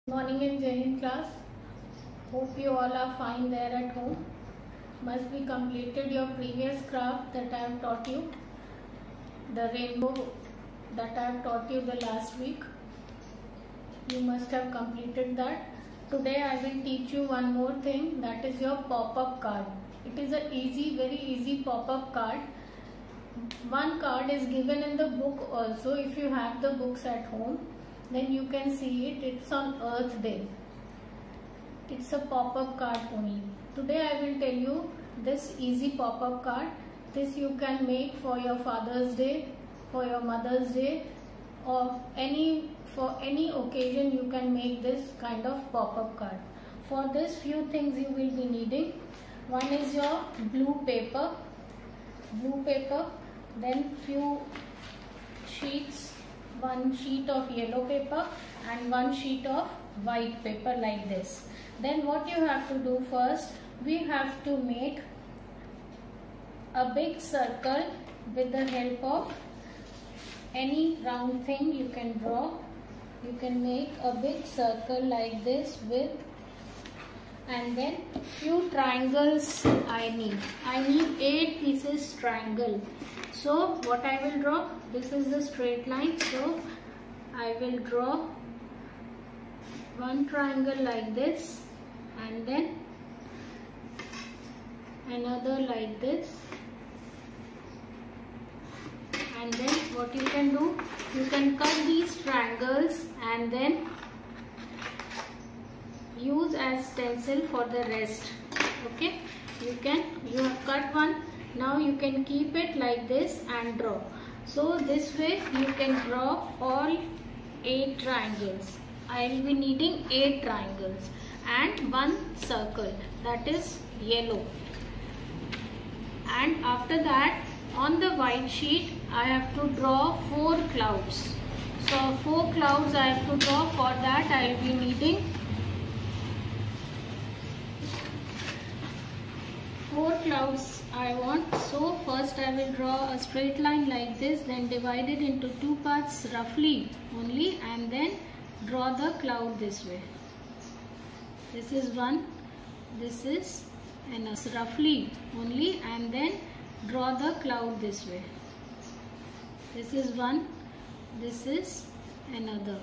Morning and Jai Hind class. Hope you all are fine there at home. Must be completed your previous craft that I have taught you. The rainbow that I have taught you the last week. You must have completed that. Today I will teach you one more thing, that is your pop-up card. It is a very easy pop-up card. One card is given in the book also. If you have the books at home, then you can see it. It's on Earth Day. It's a pop-up card only. Today I will tell you this easy pop-up card. This you can make for your Father's Day, for your Mother's Day, or for any occasion you can make this kind of pop-up card. For this, few things you will be needing. One is your blue paper, then few sheets, one sheet of yellow paper and one sheet of white paper like this. Then what you have to do first, we have to make a big circle with the help of any round thing you can draw. You can make a big circle like this and then few triangles I need 8 pieces triangle. So what I will draw, this is the straight line, so I will draw one triangle like this and then another like this, and then what you can do, you can cut these triangles and then use as stencil for the rest. Okay, you have cut one, now you can keep it like this and draw. So this way you can draw all 8 triangles. I will be needing 8 triangles and one circle, that is yellow. And after that, on the white sheet I have to draw 4 clouds. So 4 clouds I have to draw. For that I will be needing 4 clouds I want. So first I will draw a straight line like this, then divide it into 2 parts roughly only, and then draw the cloud this way. This is one, this is another, roughly only, and then draw the cloud this way. This is one, this is another,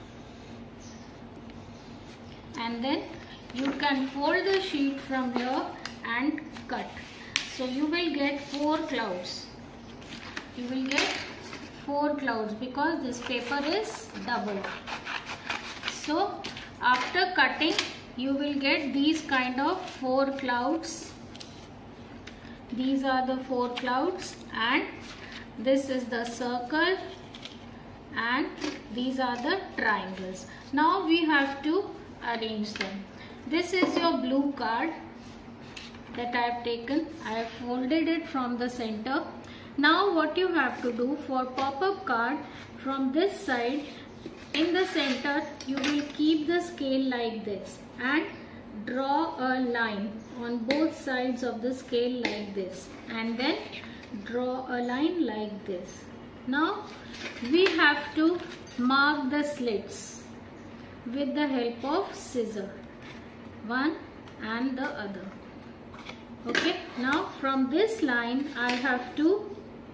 and then you can fold the sheet from here and cut. So you will get 4 clouds. You will get 4 clouds because this paper is double. So after cutting, you will get these kind of 4 clouds. These are the 4 clouds, and this is the circle, and these are the triangles. Now we have to arrange them. This is your blue card that I have taken. I have folded it from the center. Now what you have to do for pop-up card, from this side in the center you will keep the scale like this and draw a line on both sides of the scale like this, and then draw a line like this. Now we have to mark the slits with the help of scissor, one and the other. Okay, now from this line I have to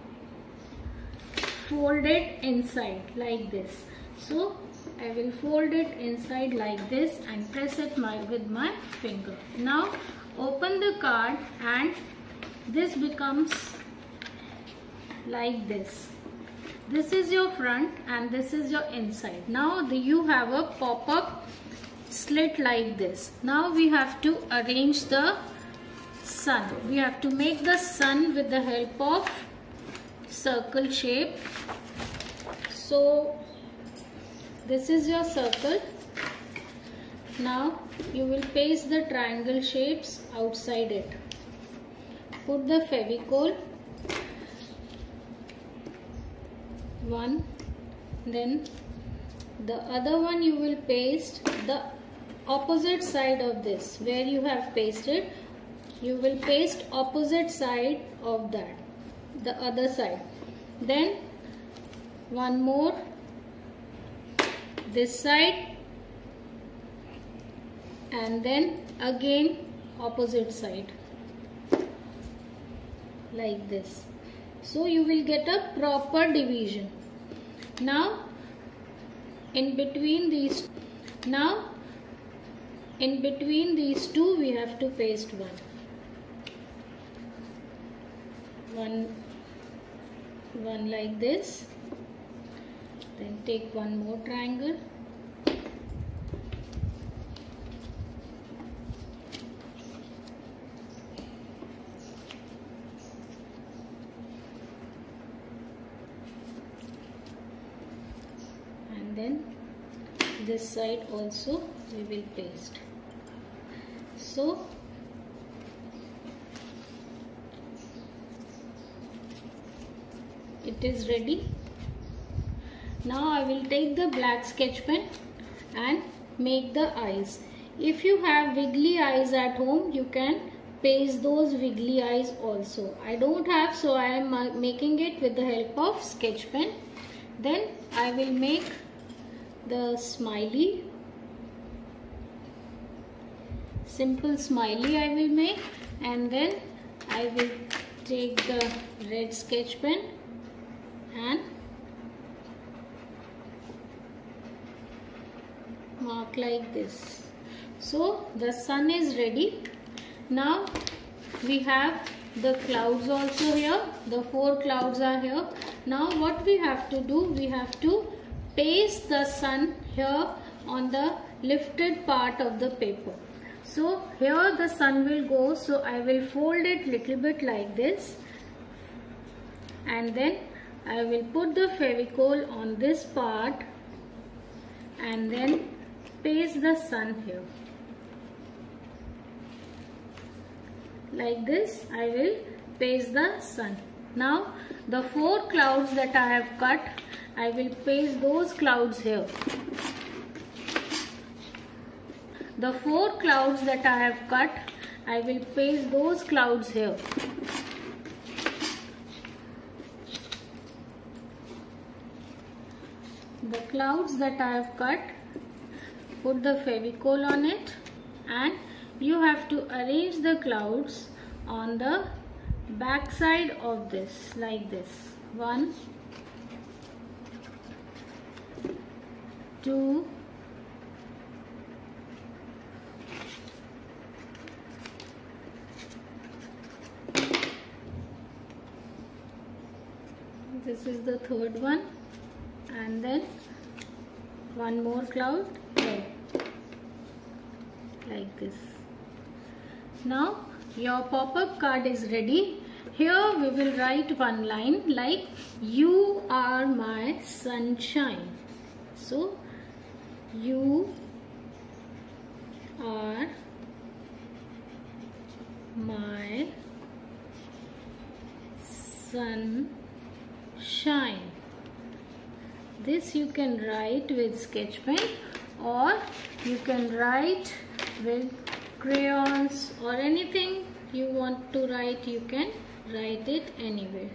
fold it inside like this. So I will fold it inside like this and press it with my finger. Now open the card and this becomes like this. This is your front and this is your inside. Now you have a pop-up slit like this. Now we have to arrange the sun. We have to make the sun with the help of circle shape. So this is your circle. Now you will paste the triangle shapes outside it. Put the Fevicol, one, then the other one you will paste the opposite side of this. Where you have pasted, you will paste opposite side of that, the other side. Then one more this side and then again opposite side like this. So you will get a proper division. Now in between these two we have to paste one like this. Then take one more triangle. And then this side also we will paste. So it is ready. Now I will take the black sketch pen and make the eyes. If you have wiggly eyes at home, you can paste those wiggly eyes also. I don't have, so I am making it with the help of sketch pen. Then I will make the smiley. Simple smiley I will make, and then I will take the red sketch pen and mark like this. So the sun is ready. Now we have the clouds also here. The 4 clouds are here. Now what we have to do, we have to paste the sun here on the lifted part of the paper. So here the sun will go, so I will fold it little bit like this, and then I will put the Fevicol on this part and then paste the sun here. Like this I will paste the sun. Now the 4 clouds that I have cut, I will paste those clouds here. The 4 clouds that I have cut, I will paste those clouds here. The clouds that I have cut, put the Fevicol on it, and you have to arrange the clouds on the back side of this like this. 1, 2, 3. This is the 3rd one, and then one more cloud here, like this. Now your pop-up card is ready. Here we will write one line like, "You are my sunshine." So you are my sunshine. This you can write with sketch pen, or you can write with crayons, or anything you want to write, you can write it anywhere.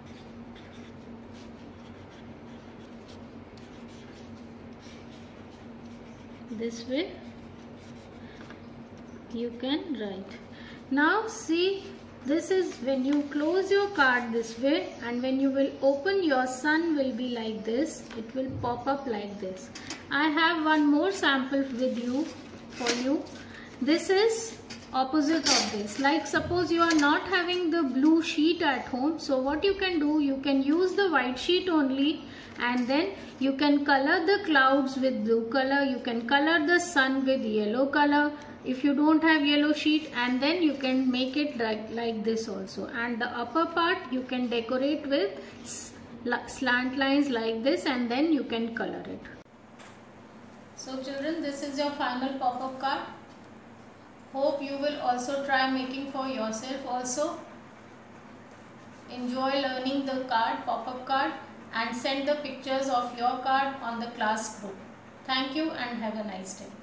This way you can write. Now see, this is when you close your card this way, and when you will open, your sun will be like this. It will pop up like this. I have one more sample with you for you. This is opposite of this. Like suppose you are not having the blue sheet at home, so what you can do, you can use the white sheet only, and then you can color the clouds with blue color, you can color the sun with yellow color if you don't have yellow sheet, and then you can make it like this also, and the upper part you can decorate with slant lines like this, and then you can color it. So children, this is your final pop-up card. Hope you will also try making for yourself also. Enjoy learning the card, pop-up card, and send the pictures of your card on the class group. Thank you and have a nice day.